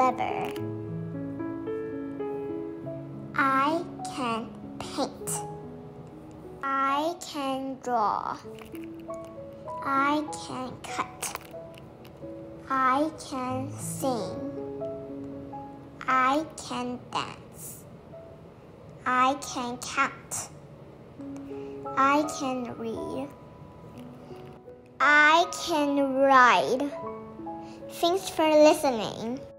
clever. I can paint. I can draw. I can cut. I can sing. I can dance. I can count. I can read. I can ride. Thanks for listening.